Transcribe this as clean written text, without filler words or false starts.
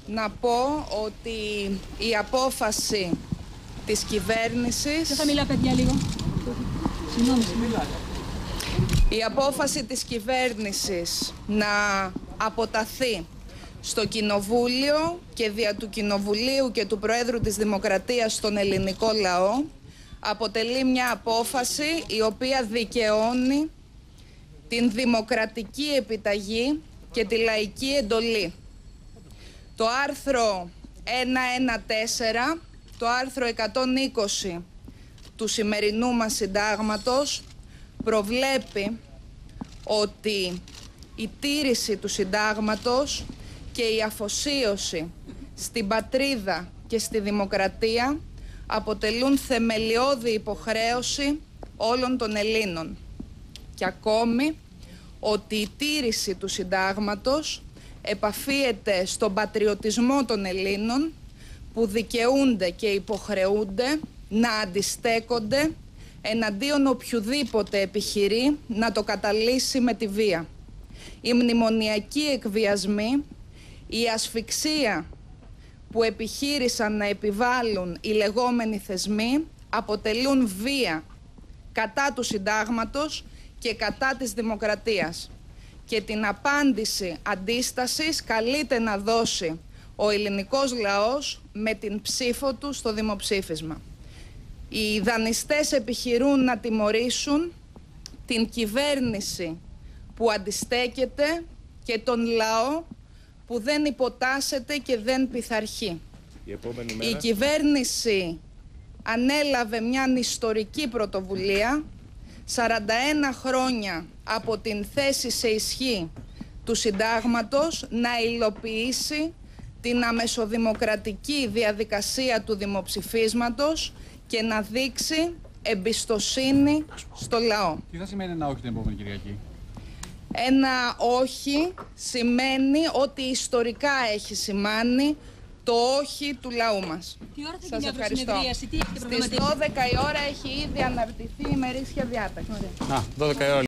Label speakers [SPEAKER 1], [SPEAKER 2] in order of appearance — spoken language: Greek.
[SPEAKER 1] να πω ότι η απόφαση της κυβέρνησης...
[SPEAKER 2] Πιο χαμηλά, παιδιά, λίγο. Συγγνώμη.
[SPEAKER 1] Η απόφαση της κυβέρνησης να αποταθεί στο Κοινοβούλιο και δια του Κοινοβουλίου και του Προέδρου της Δημοκρατίας στον ελληνικό λαό αποτελεί μια απόφαση η οποία δικαιώνει την δημοκρατική επιταγή και τη λαϊκή εντολή. Το άρθρο 114, το άρθρο 120 του σημερινού μας συντάγματος προβλέπει ότι η τήρηση του συντάγματος και η αφοσίωση στην πατρίδα και στη δημοκρατία αποτελούν θεμελιώδη υποχρέωση όλων των Ελλήνων. Και ακόμη ότι η τήρηση του συντάγματος επαφίεται στον πατριωτισμό των Ελλήνων που δικαιούνται και υποχρεούνται να αντιστέκονται εναντίον οποιοδήποτε επιχειρεί να το καταλύσει με τη βία. Οι μνημονιακοί εκβιασμοί, η ασφυξία που επιχείρησαν να επιβάλλουν οι λεγόμενοι θεσμοί αποτελούν βία κατά του συντάγματος και κατά της δημοκρατίας. Και την απάντηση αντίστασης καλείται να δώσει ο ελληνικός λαός με την ψήφο του στο δημοψήφισμα. Οι δανειστές επιχειρούν να τιμωρήσουν την κυβέρνηση που αντιστέκεται και τον λαό που δεν υποτάσσεται και δεν πειθαρχεί. Η κυβέρνηση ανέλαβε μια ιστορική πρωτοβουλία 41 χρόνια από την θέση σε ισχύ του συντάγματος να υλοποιήσει την αμεσοδημοκρατική διαδικασία του δημοψηφίσματος και να δείξει εμπιστοσύνη στο λαό.
[SPEAKER 3] Τι θα σημαίνει ένα όχι την επόμενη Κυριακή?
[SPEAKER 1] Ένα όχι σημαίνει ότι ιστορικά έχει σημάνει το όχι του λαού μας.
[SPEAKER 2] Τι ώρα θα
[SPEAKER 1] σας
[SPEAKER 2] γίνει
[SPEAKER 1] ευχαριστώ.
[SPEAKER 2] συνεδρίαση, τι έχετε
[SPEAKER 1] Στις 12 η ώρα έχει ήδη αναρτηθεί η ημερήσια διάταξη.
[SPEAKER 3] Α, 12 η ώρα.